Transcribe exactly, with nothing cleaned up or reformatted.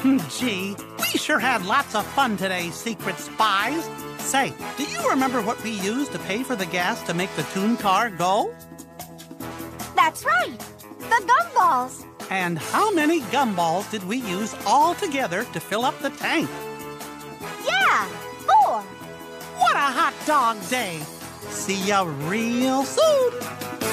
Gee, we sure had lots of fun today, secret spies. Say, do you remember what we used to pay for the gas to make the tune car go? That's right, the gumballs. And how many gumballs did we use all together to fill up the tank? Yeah, four. What a hot dog day! See ya real soon!